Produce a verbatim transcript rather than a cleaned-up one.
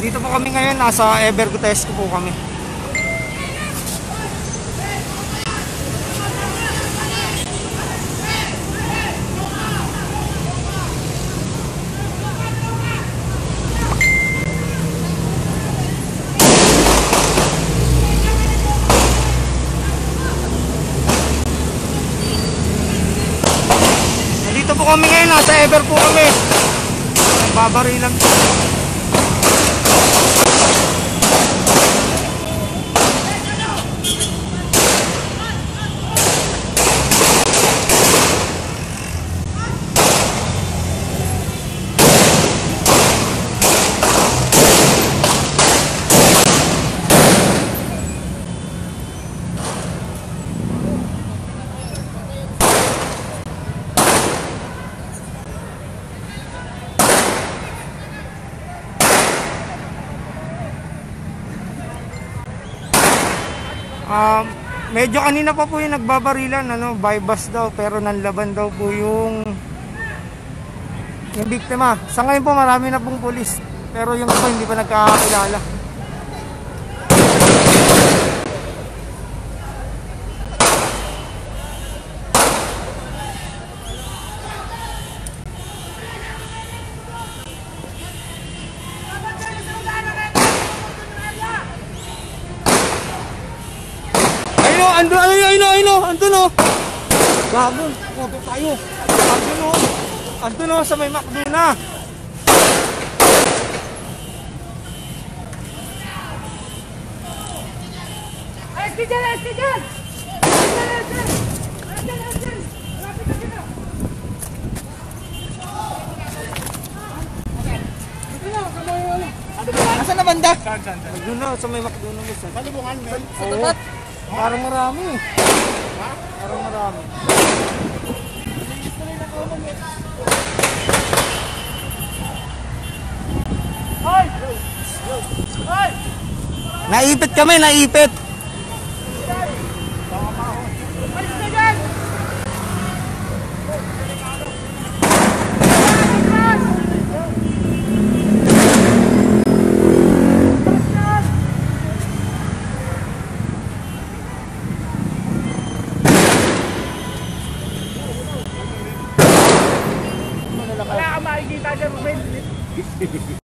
Dito po kami ngayon, nasa Evergotesco po kami. Dito po kami ngayon, nasa Ever po kami. Babarilan po. Um, medyo kanina pa po yung nagbabarilan, ano, bypass daw, pero nanlaban daw po yung yung biktima. Sa ngayon po marami na pong pulis, pero yung iba hindi pa nagkakakilala. Ando, ano, ano, ano, ando no. Bago, koto tayo. Ando no. Ando no, sa may McDo na. Ay, S P dyan, S P dyan. S P dyan, S P. Malapit na dito. Ito na, kamay mo. Nasaan na banda? Saan, saan, saan? Ando no, sa may McDo na. Palibungan, men. Sa tapat. Parang marami. Ha? Parang marami. Hoy! Hoy! Naipit kami, naipit. Alis na dyan! Wala kang makikita dyan, men.